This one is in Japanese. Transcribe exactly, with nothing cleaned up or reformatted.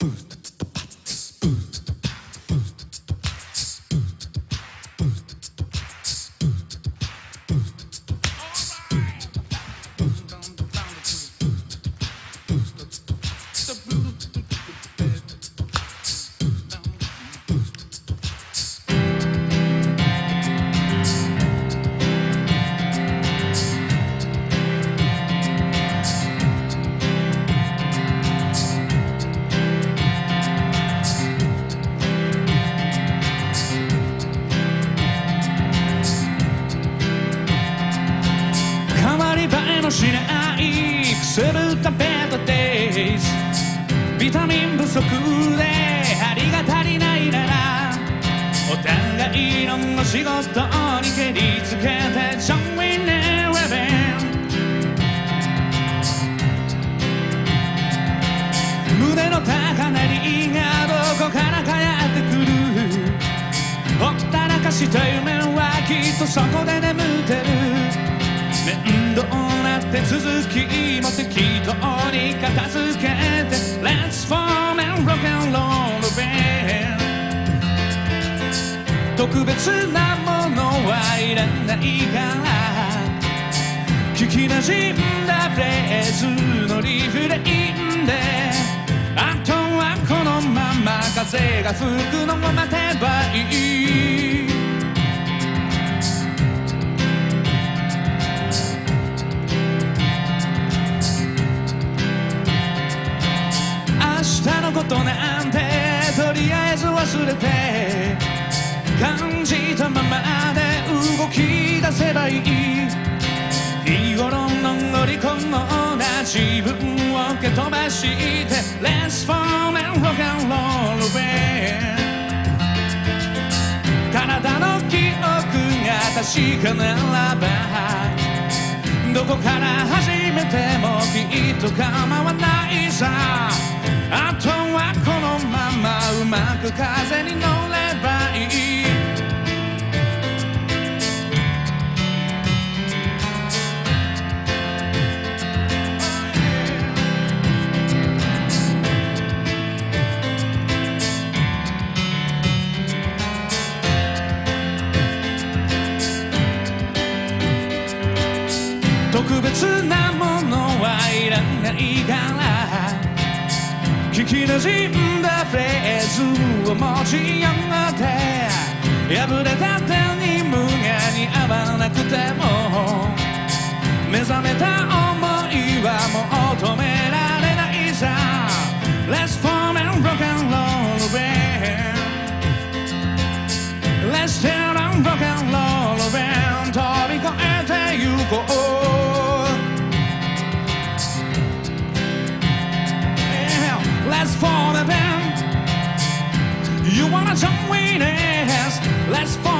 しないくすぶったベッドデイズビタミン不足で張りが足りないならお互いのお仕事に蹴りつけて Join in Eleven 胸の高鳴りがどこからかやってくるほったらかした夢はきっとそこで眠ってる面倒な手続きも適当に片付けて Let's form and rock and roll band 特別なものはいらないから聞きなじんだフレーズのリフレインであとはこのまま風が吹くのを待てばいい明日のことなんてとりあえず忘れて感じたままで動き出せばいい日頃の乗り込むな自分を蹴飛ばして Let's form and rock and roll band 体の記憶が確かならばどこから始めてもきっと構わないさあとはこのままうまく風に乗ればいい特別なものはいらないから聞きなじんだフレーズを持ち上がって破れた手に無限に合わなくても目覚めた想いはもう止められないさ Let's form and rock and roll band Let's tear and rock and roll band 飛び越えてゆこうLet's form a band. You wanna join us? Let's form